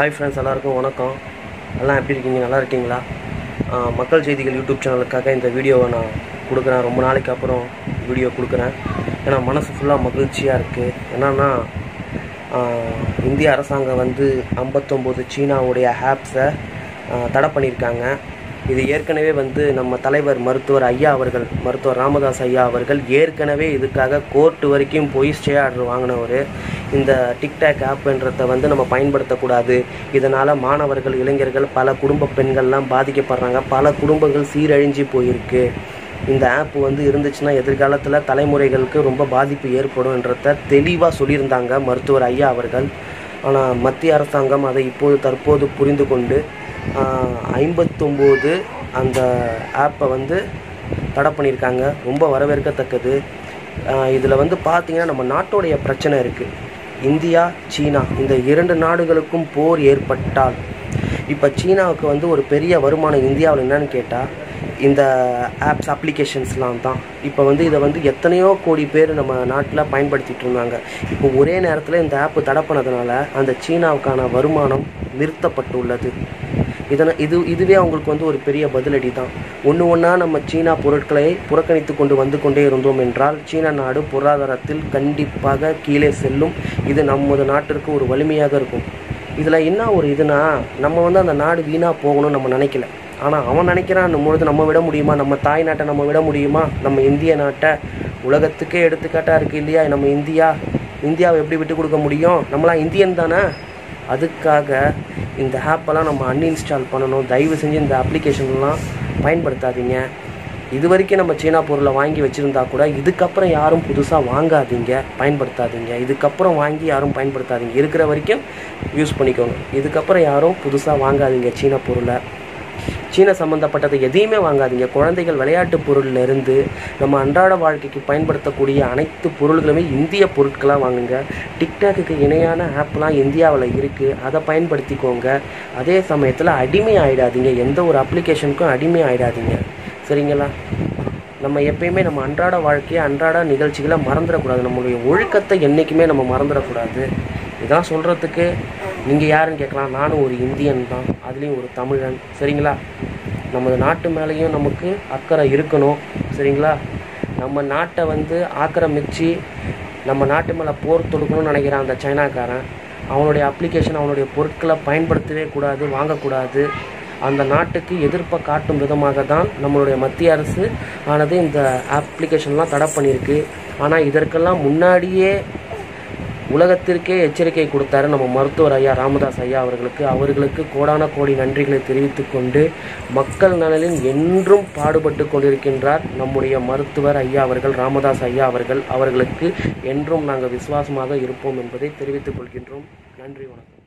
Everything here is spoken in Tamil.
ஹாய் ஃப்ரெண்ட்ஸ், எல்லாருக்கும் வணக்கம். எல்லாம் எப்படி இருக்கீங்க? நல்லா இருக்கீங்களா? மக்கள் செய்திகள் யூடியூப் சேனலுக்காக இந்த வீடியோவை நான் கொடுக்குறேன். ரொம்ப நாளைக்கு அப்புறம் வீடியோ கொடுக்குறேன். ஏன்னா மனசு ஃபுல்லாக மகிழ்ச்சியாக இருக்குது. என்னன்னா இந்திய அரசாங்கம் 59 சீனாவுடைய ஆப்ஸை தடை பண்ணியிருக்காங்க. இது ஏற்கனவே நம்ம தலைவர் மருத்துவர் ராமதாஸ் ஐயா அவர்கள் ஏற்கனவே இதுக்காக கோர்ட்டு வரைக்கும் போய் ஸ்டே ஆர்டர் வாங்கினவர். இந்த டிக்டாக் ஆப்ன்றதை நம்ம பயன்படுத்தக்கூடாது, இதனால் மாணவர்கள், இளைஞர்கள், பல குடும்ப பெண்கள்லாம் பாதிக்கப்படுறாங்க, பல குடும்பங்கள் சீரழிஞ்சு போயிருக்கு. இந்த ஆப் இருந்துச்சுன்னா எதிர்காலத்தில் தலைமுறைகளுக்கு ரொம்ப பாதிப்பு ஏற்படும்ன்றத தெளிவாக சொல்லியிருந்தாங்க மருத்துவர் ஐயா அவர்கள். ஆனால் மத்திய அரசாங்கம் அதை தற்போது புரிந்து கொண்டு 59 அந்த ஆப்பை தடை பண்ணியிருக்காங்க. ரொம்ப வரவேற்கத்தக்கது. இதில் பார்த்தீங்கன்னா நம்ம நாட்டோடைய பிரச்சனை இருக்குது. இந்தியா, சீனா இந்த 2 நாடுகளுக்கும் போர் ஏற்பட்டால் இப்போ சீனாவுக்கு ஒரு பெரிய வருமானம் இந்தியாவில் என்னன்னு கேட்டால் இந்த ஆப்ஸ் அப்ளிகேஷன்ஸ்லாம் தான். இப்போ இதை எத்தனையோ கோடி பேர் நம்ம நாட்டில் பயன்படுத்திகிட்டு இருந்தாங்க. இப்போ ஒரே நேரத்தில் இந்த ஆப்பு தடை பண்ணதுனால அந்த சீனாவுக்கான வருமானம் நிறுத்தப்பட்டுள்ளது. இதுவே அவங்களுக்கு ஒரு பெரிய பதிலடி தான். ஒன்றா நம்ம சீனா பொருட்களை புறக்கணித்து கொண்டே இருந்தோம் என்றால் சீனா நாடு பொருளாதாரத்தில் கண்டிப்பாக கீழே செல்லும். இது நமது நாட்டிற்கு ஒரு வலிமையாக இருக்கும். இதில் என்ன ஒரு இதுனா, நம்ம அந்த நாடு வீணாக போகணும்னு நம்ம நினைக்கல. ஆனால் அவன் நினைக்கிறான் பொழுது நம்ம விட முடியுமா? நம்ம தாய் நாட்டை நம்ம விட முடியுமா? நம்ம இந்திய நாட்டை உலகத்துக்கே எடுத்துக்காட்டாக இருக்குது இல்லையா? நம்ம இந்தியாவை எப்படி விட்டு கொடுக்க முடியும்? நம்மளாம் இந்தியன் தானே. அதுக்காக இந்த ஆப்பெல்லாம் நம்ம அன்இன்ஸ்டால் பண்ணணும். தயவு செஞ்சு இந்த அப்ளிகேஷன்லாம் பயன்படுத்தாதீங்க. இது வரைக்கும் நம்ம சீனா பொருளை வாங்கி வச்சுருந்தா கூட இதுக்கப்புறம் யாரும் புதுசாக வாங்காதீங்க, பயன்படுத்தாதீங்க. இதுக்கப்புறம் வாங்கி யாரும் பயன்படுத்தாதீங்க. இருக்கிற வரைக்கும் யூஸ் பண்ணிக்கோங்க. இதுக்கப்புறம் யாரும் புதுசாக வாங்காதீங்க. சீனா பொருளை, சீனா சம்மந்தப்பட்டதை எதையுமே வாங்காதீங்க. குழந்தைகள் விளையாட்டு பொருளிலிருந்து நம்ம அன்றாட வாழ்க்கைக்கு பயன்படுத்தக்கூடிய அனைத்து பொருள்களுமே இந்திய பொருட்களாக வாங்குங்க. டிக்டாக்கு இணையான ஆப்லாம் இந்தியாவில் இருக்குது, அதை பயன்படுத்திக்கோங்க. அதே சமயத்தில் அடிமை ஆகிடாதீங்க. எந்த ஒரு அப்ளிகேஷனுக்கும் அடிமை ஆகிடாதீங்க, சரிங்களா? நம்ம எப்பயுமே நம்ம அன்றாட வாழ்க்கையை, அன்றாட நிகழ்ச்சிகளை மறந்துடக்கூடாது. நம்மளுடைய ஒழுக்கத்தை என்றைக்குமே நம்ம மறந்துடக்கூடாது. இதான் சொல்கிறதுக்கு நீங்கள் யாருன்னு கேட்கலாம். நானும் ஒரு இந்தியன் தான், அதுலேயும் ஒரு தமிழன், சரிங்களா? நமது நாட்டு மேலேயும் நமக்கு அக்கறை இருக்கணும், சரிங்களா? நம்ம நாட்டை ஆக்கிரமித்து நம்ம நாட்டு மேலே போர் தொடுக்கணும்னு நினைக்கிறான் அந்த சைனாக்காரன். அவனுடைய அப்ளிகேஷன், அவனுடைய பொருட்களை பயன்படுத்தவே கூடாது, வாங்கக்கூடாது. அந்த நாட்டுக்கு எதிர்ப்பை காட்டும் விதமாக தான் நம்மளுடைய மத்திய அரசு இந்த அப்ளிகேஷன்லாம் தடை பண்ணியிருக்கு. ஆனால் இதற்கெல்லாம் முன்னாடியே உலகத்திற்கே எச்சரிக்கை கொடுத்தாரு நம்ம மருத்துவர் ஐயா ராமதாஸ் ஐயா அவர்களுக்கு கோடான கோடி நன்றிகளை தெரிவித்து கொண்டு மக்கள் நலனில் என்றும் பாடுபட்டு கொண்டிருக்கின்றார் நம்முடைய மருத்துவர் ஐயா ராமதாஸ் ஐயா அவர்களுக்கு என்றும் நாங்கள் விசுவாசமாக இருப்போம் என்பதை தெரிவித்துக் கொள்கின்றோம். நன்றி, வணக்கம்.